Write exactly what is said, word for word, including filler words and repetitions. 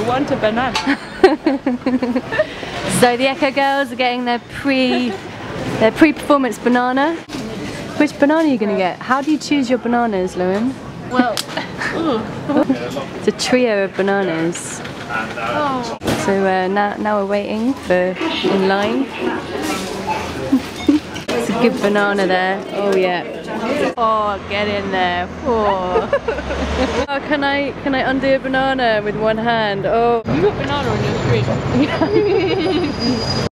want a banana. So the Eko girls are getting their pre their pre-performance banana. Which banana are you gonna get? How do you choose your bananas, Lewin? Well, it's a trio of bananas. oh. So uh, now now we're waiting for in line. It's a good banana there. Oh yeah. Oh, get in there. Oh. Oh, can I can I undo a banana with one hand? Oh. You got banana on your screen.